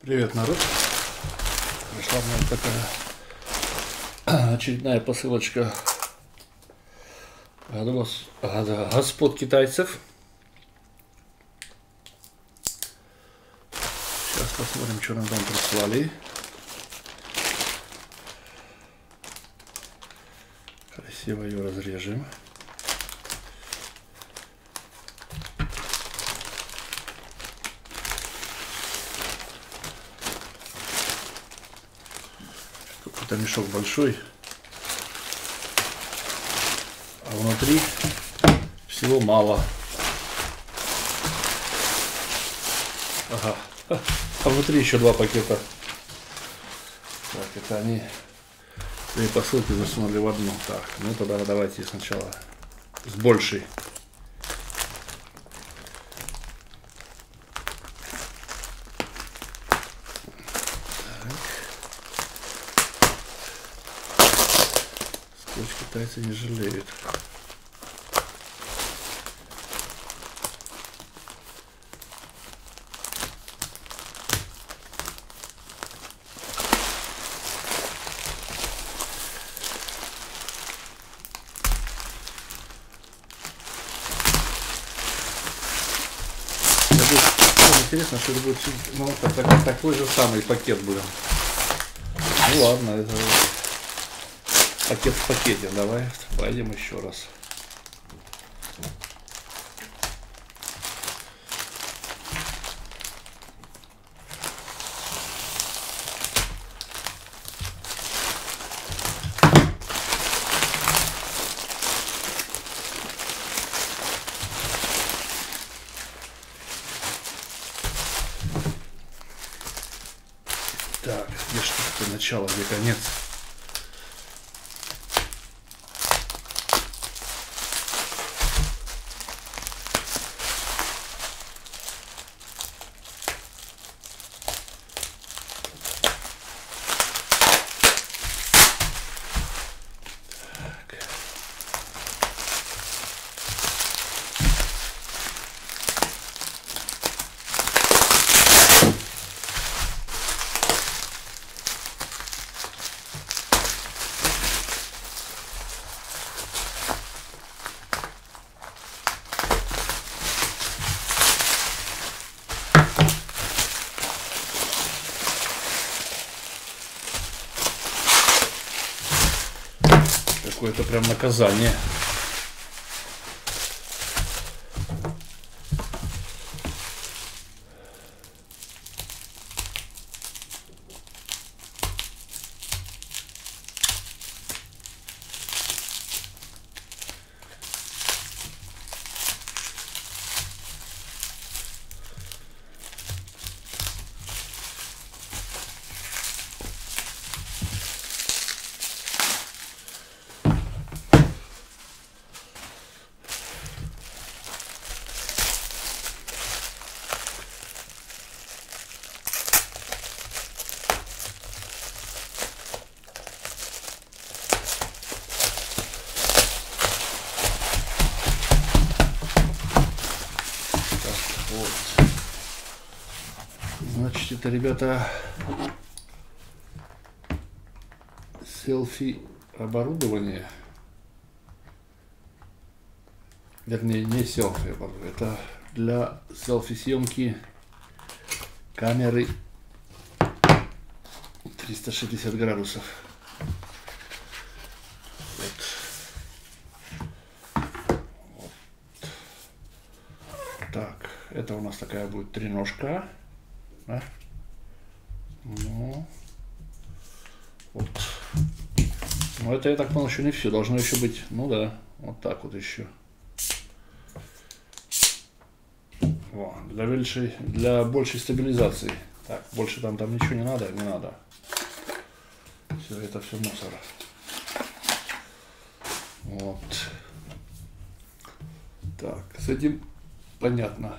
Привет, народ! Пришла мне такая очередная посылочка от господ китайцев. Сейчас посмотрим, что нам там прислали. Красиво ее разрежем. Какой-то мешок большой, а внутри всего мало. Ага, а внутри еще 2 пакета. Так, это они 2 посылки засунули в одну. Так, ну тогда давайте сначала с большей. Китайцы не жалеют. Интересно, что это будет, ну, такой же самый пакет будем. Ну ладно, это пакет в пакете. Давай пойдем еще раз. Так, где что-то начало, где конец? Какое-то прям наказание. Вот. Значит, это, ребята, селфи оборудование. Вернее, не селфи оборудование. Это для селфи съемки камеры 360 градусов. Вот. Так, это у нас такая будет треножка. Да? Ну, вот. Но это, я так понял, еще не все. Должно еще быть, ну да, вот так вот еще. Во, для большей стабилизации. Так, больше там ничего не надо, Все, это все мусор. Вот. Так, с этим понятно.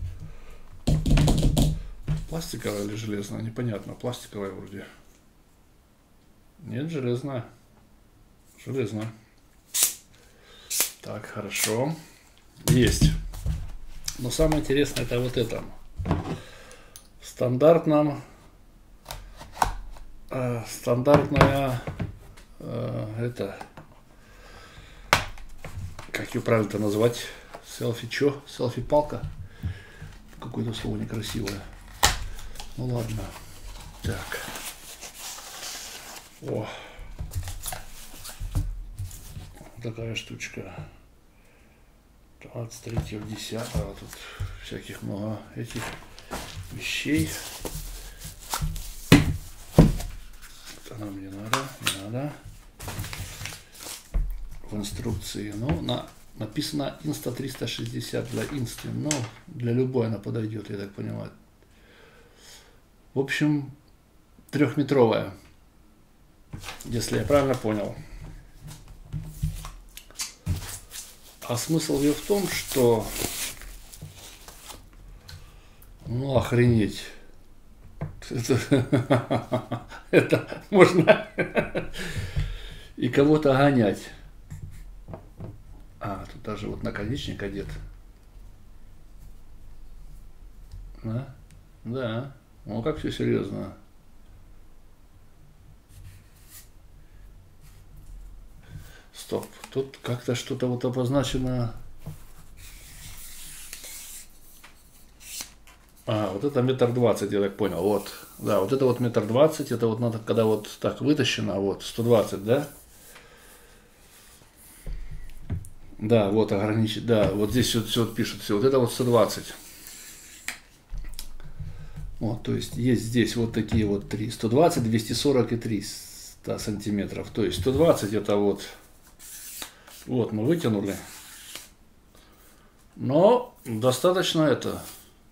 Пластиковая или железная? Непонятно. Пластиковая вроде. Нет, железная. Железная. Так, хорошо. Есть. Но самое интересное это вот это. В стандартном стандартная, это, как ее правильно-то назвать, селфи-палка, какое-то слово некрасивое. Ну ладно, так, о, такая штучка, 23.10, тут всяких много этих вещей. Она мне не надо. В инструкции, ну, написано Insta360 для Инсты, но для любой она подойдет, я так понимаю. В общем, 3-метровая, если я правильно понял. А смысл ее в том, что, ну, охренеть, это можно и кого-то гонять. Тут даже вот наконечник одет. Да. Ну, как все серьезно. Стоп. Тут как-то что-то вот обозначено. Вот это 1,20 м, я так понял. Вот. Да, вот это вот 1,20 м. Это вот надо, когда вот так вытащено, вот, 120, да? Да, вот ограничить. Да, вот здесь все пишут. Вот это вот 120. Вот, то есть есть здесь вот такие вот 3. 120, 240 и 300 сантиметров. То есть 120 это вот. Вот мы вытянули. Но достаточно это.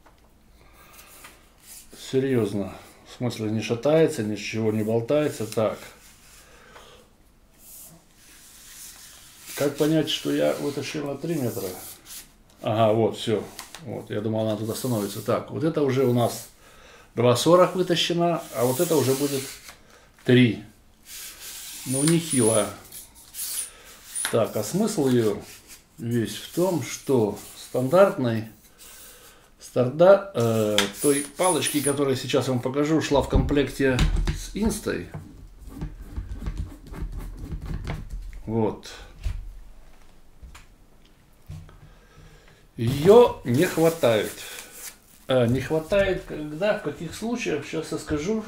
Серьезно. В смысле не шатается, ничего не болтается. Так. Как понять, что я вытащил на 3 метра? Ага, вот, все. Вот, я думал, она тут остановится. Так, вот это уже у нас 2,40 вытащено, а вот это уже будет 3. Ну, нехило. Так, а смысл ее весь в том, что той палочки, которую сейчас вам покажу, шла в комплекте с Инстой. Вот. Ее не хватает. Не хватает когда, в каких случаях, сейчас я скажу.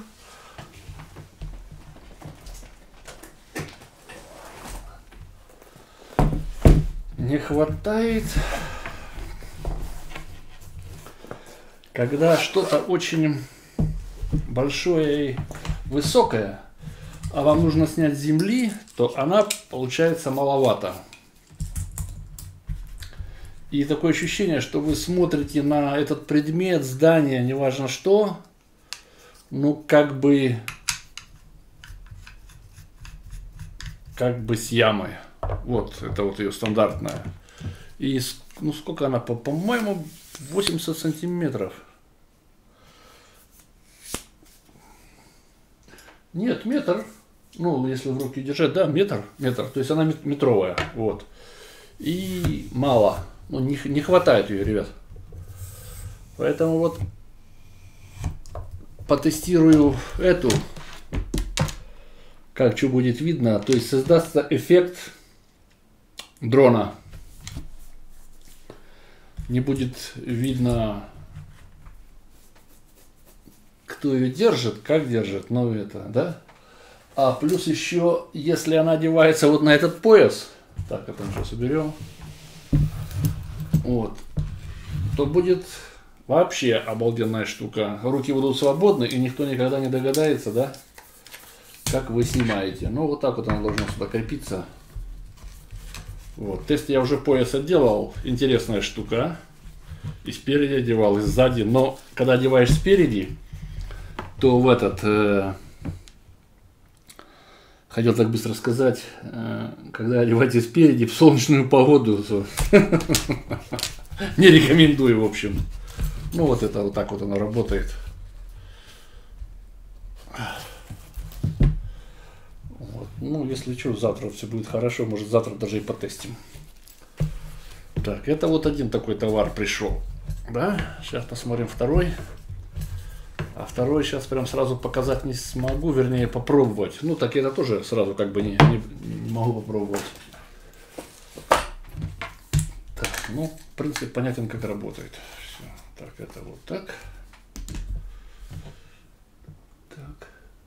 Не хватает, когда что-то очень большое и высокое, а вам нужно снять с земли, то она получается маловато. И такое ощущение, что вы смотрите на этот предмет, здание, неважно что, ну как бы с ямой. Вот, это вот ее стандартная. И, ну сколько она, по-моему, 80 сантиметров. Нет, метр. Ну, если в руки держать, да, метр. То есть она метровая. Вот. И мало. Ну, не хватает ее, ребят. Поэтому вот потестирую эту. Как что будет видно. То есть создастся эффект дрона. Не будет видно, кто ее держит, как держит, ну это, да? А плюс еще, если она одевается вот на этот пояс, так, это мы сейчас уберем, вот, то будет вообще обалденная штука. Руки будут свободны, и никто никогда не догадается, да, как вы снимаете. Ну, вот так вот она должна сюда крепиться. Вот, тест я уже пояс отделал, интересная штука. И спереди одевал, и сзади. Но когда одеваешь спереди, то в этот, хотел так быстро сказать, когда одеваете спереди в солнечную погоду, не рекомендую, в общем. Ну, вот это вот так вот оно работает. Вот. Ну, если что, завтра все будет хорошо, может завтра даже и потестим. Так, это вот один такой товар пришел. Да, сейчас посмотрим второй. А второй Второй сейчас прям сразу показать не смогу, вернее попробовать. Ну так это тоже сразу как бы не могу попробовать. Так, ну в принципе понятен, как работает. Все. Так, это вот так. Так.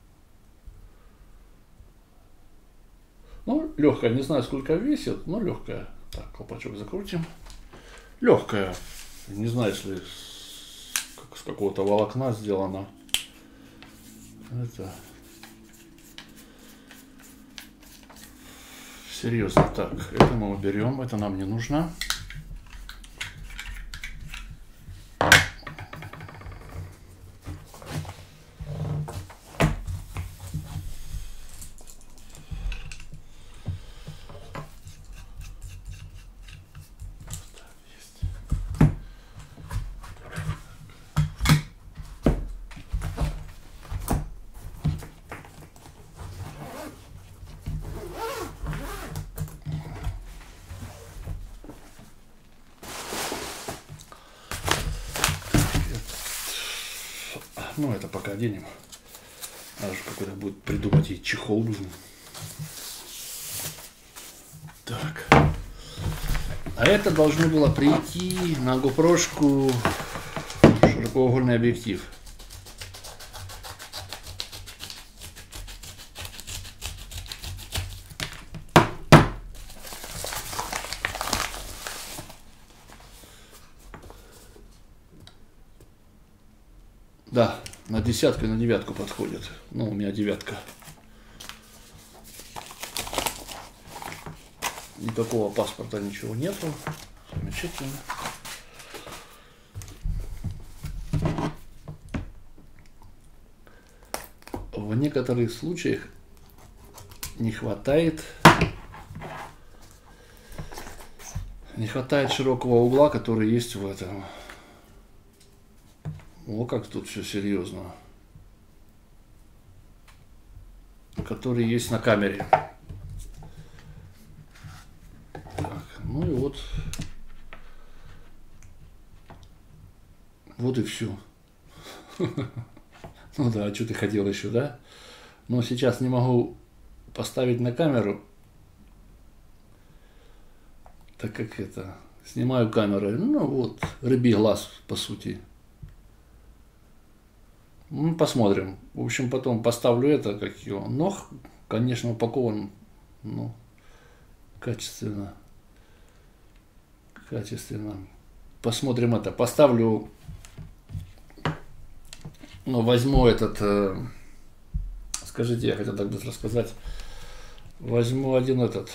Ну, легкая, не знаю, сколько весит, но легкая. Так, колпачок закрутим. Легкая. Не знаю, если с какого-то волокна сделано. Это серьезно. Так, это мы уберем, это нам не нужно. Ну, это пока оденем. Надо же какой-то будет придумать, и чехол нужен. Так. А это должно было прийти на GoPro-шку широкоугольный объектив. Да, на десятку и на девятку подходит. Ну, у меня девятка. Никакого паспорта, ничего нету. Замечательно. В некоторых случаях не хватает широкого угла, который есть в этом. О, как тут все серьезно. Который есть на камере. Так, ну и вот. Вот и все. Ну да, а что ты хотел еще, да? Но сейчас не могу поставить на камеру, так как это, снимаю камерой. Ну вот, рыбий глаз, по сути. Ну, посмотрим. В общем, потом поставлю это, как его. Но, конечно, упакован, ну, качественно. Качественно. Посмотрим это. Поставлю, ну, возьму этот, скажите, я хотел так быстро сказать. Возьму один этот.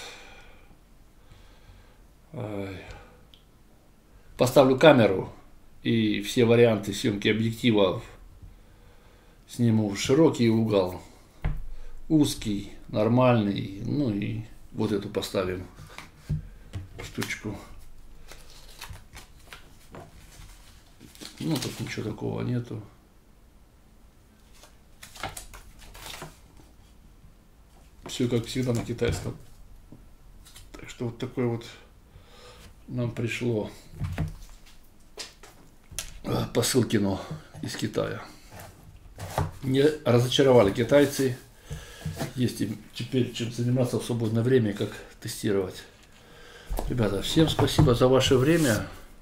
Поставлю камеру и все варианты съемки объективов. Сниму широкий угол, узкий, нормальный, ну и вот эту поставим штучку. Ну, тут ничего такого нету. Все как всегда на китайском. Так что вот такой вот нам пришло посылкино из Китая. Не разочаровали китайцы. Есть им теперь чем заниматься в свободное время, как тестировать. Ребята, всем спасибо за ваше время.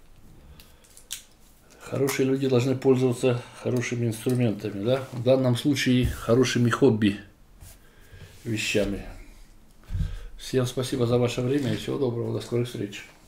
Хорошие люди должны пользоваться хорошими инструментами, да? В данном случае хорошими хобби вещами. Всем спасибо за ваше время и всего доброго. До скорых встреч.